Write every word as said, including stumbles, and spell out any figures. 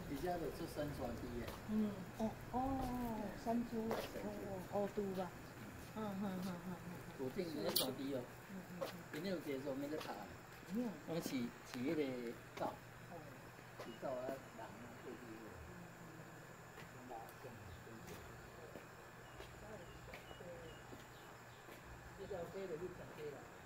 而且就出山山猪的。 嗯，哦哦，山猪，哦哦，猪吧。嗯哼哼哼哼。 附近那个山猪哦， 嗯嗯嗯。 今日有接受那个塔， 没有。 拢是是迄个狗，是狗啊人啊过去的。拉线线。这条街就你上街啦。